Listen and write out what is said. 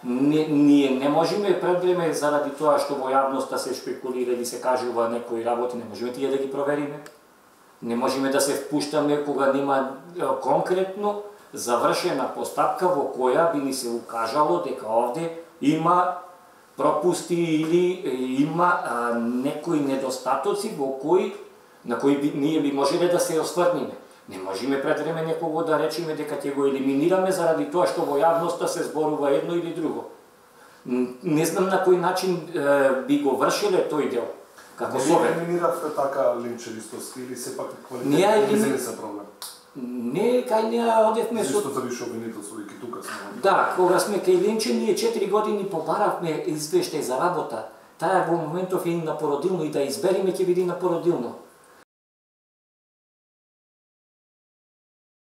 Ние не можеме пред време, заради тоа што во јавноста се шпекулира или се кажува некои работи, не можеме тие да ги провериме. Не можеме да се впуштаме кога нема конкретно завршена постапка во која би ни се укажало дека овде има пропусти или има некои недостатоци на кои ние би можеле да се осврнеме. Не можеме пред време некого да речеме дека ќе го елиминираме заради тоа што во јавноста се зборува едно или друго. Не знам на кој начин би го вршиле тој дел. Како совет. Не елиминиравте така линчевистост или сепак квалитетни се проблем? Не, кај не одевме со... Истото више обвинителство и тука сме. Да, кога сме кај Линче, ние 4 години побаравме извештај за работа. Таа во моментов е и на породилно и да избериме ќе биде на породилно.